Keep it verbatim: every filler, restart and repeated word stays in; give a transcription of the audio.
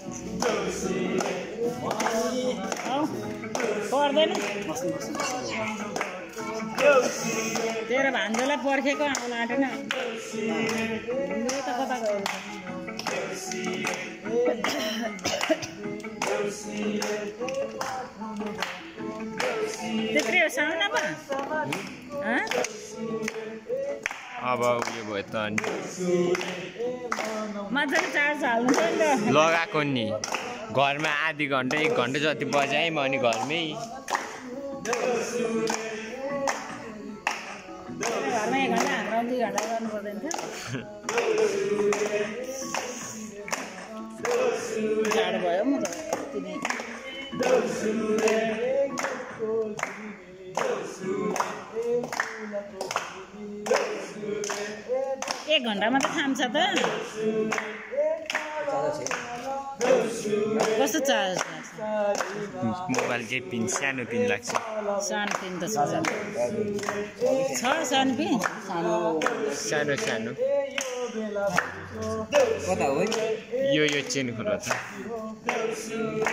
पर्दैन तेरो भान्जोलाई पर्खेको आउन आँटेन त कता गयो त्यत्रै हो साउन पो अब उयो भयो त अनि मजाले चार्ज हाल्नु पर्यो नि त लगाएको नि घरमा आधी घन्टा एक घन्टा जति बजाएँ म अनि घरमै घरमा एक घन्टा हाम्रो दुई घन्टा गर्नु पर्दैन थियो जाडो भयो म त एक घन्टामा त थाम्छ त कस्तो चार्ज मोबाइल के पिन सानो पिन लाग्छ सानो पिन त छ सानो पिन सानो सानो कता हो यो यो चेन खोला त